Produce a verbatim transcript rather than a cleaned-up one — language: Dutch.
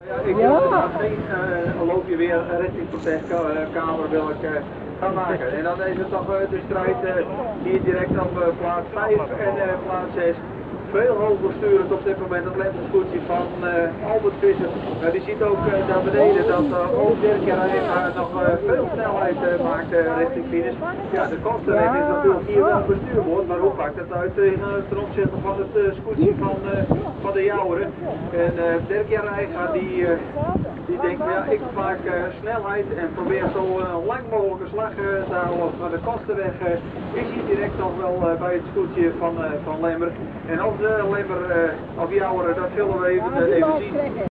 Ja, ik wil ja. geen uh, loopje weer richting protestkamer wil ik uh, gaan maken. En dan is het toch uh, de strijd uh, hier direct op uh, plaats vijf en uh, plaats zes. Veel hoger sturend op dit moment het lensenscootje van uh, Albert Visser. Uh, die ziet ook uh, daar beneden dat uh, ook Dirk Jarijga nog uh, veel snelheid uh, maakt uh, richting finish. Ja, de kostenrecht is natuurlijk hier wel bestuurbaar, maar hoe pakt het uit uh, ten opzichte van het uh, scootje van, uh, van de Jouweren. En uh, Dirk Jarijga die, uh, die denkt, ja, ik maak uh, snelheid en probeer zo uh, lang mogelijk een slag uh, te houden. Maar de kostenweg uh, is hier direct nog wel uh, bij het scootje van, uh, van Lemmer. En of de Lemmer uh, of Jouweren, dat zullen we even, uh, even zien.